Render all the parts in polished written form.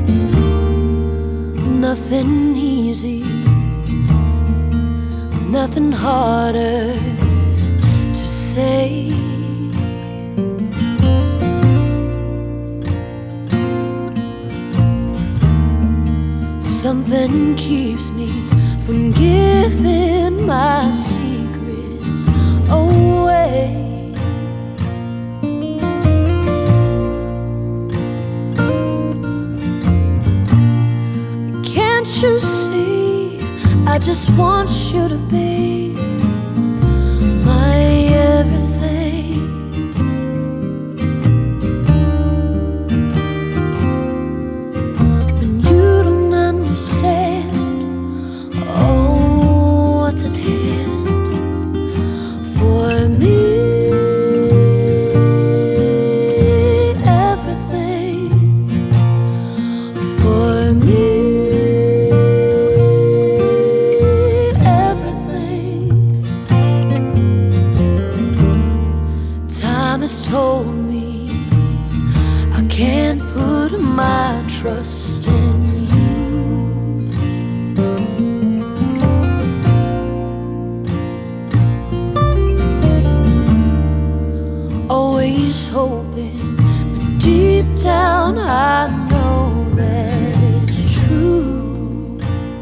Nothing easy, nothing harder to say. Something keeps me from giving my secrets away. Can't you see, I just want you to be my everything. When you don't understand, oh, what's at hand for me. Everything for me. Told me I can't put my trust in you. Always hoping, but deep down I know that it's true.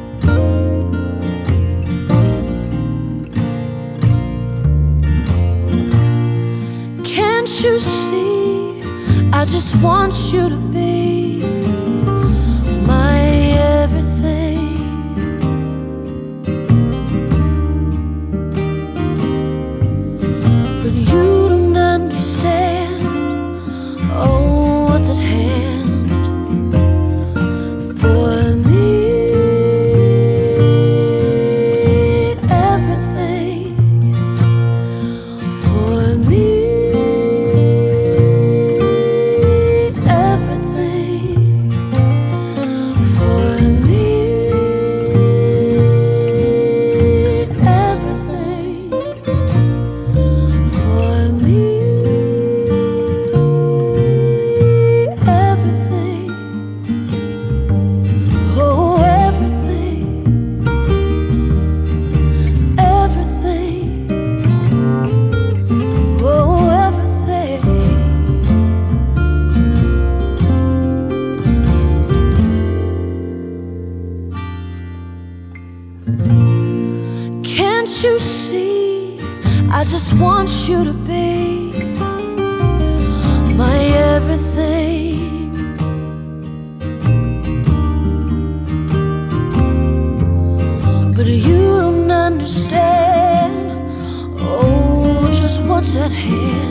Can't you see, I just want you to be my everything. But you don't understand, oh, what's at hand for me. Everything for me. Can't you see, I just want you to be my everything. But you don't understand, oh, just what's at hand